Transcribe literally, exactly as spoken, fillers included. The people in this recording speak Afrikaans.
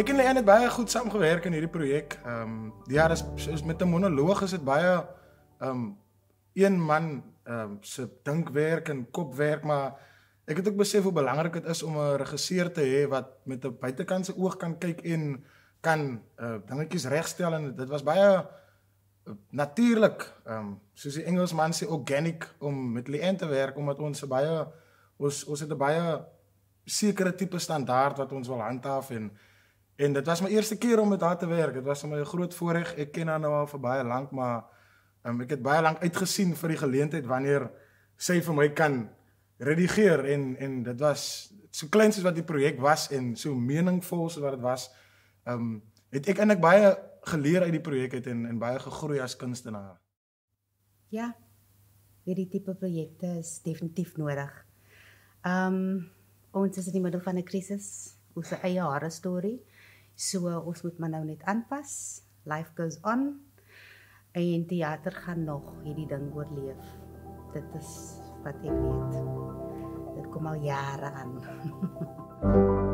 Ek en Leanne het baie goed saamgewerk in hierdie projek. Ehm um, ja, dis is met 'n monoloog is dit baie ehm um, een man ehm um, se dinkwerk en kopwerk, maar ek het ook besef hoe belangrik dit is om 'n regisseur te hê wat met 'n buitekantse oog kan kyk en kan uh, dingetjies regstel, en dit was baie uh, natuurlik, um, soos die Engelsman sê, organic om met Leanne te werk, omdat ons 'n baie ons ons het 'n baie sekere tipe standaard wat ons wil handhaaf, en en dit was my eerste keer om met haar te werk. Dit was vir my 'n groot voorreg. Ek ken haar nou al vir baie lank, maar um, ek het baie lank uitgesien vir die geleentheid wanneer sy vir my kan redigeer, en en dit was so klein soos wat die projek was en so meningvol soos wat dit was. Ehm um, het ek eintlik baie geleer uit die projek uit en en baie gegroei as kunstenaar. Ja, hierdie tipe projekte is definitief nodig. Ehm um, ons is in die middel van 'n krisis, ons eie hare storie. So ons moet maar nou net aanpas. Life goes on. En teater gaan nog hierdie ding oorleef. Dit is wat ek weet. Dit kom al jare aan.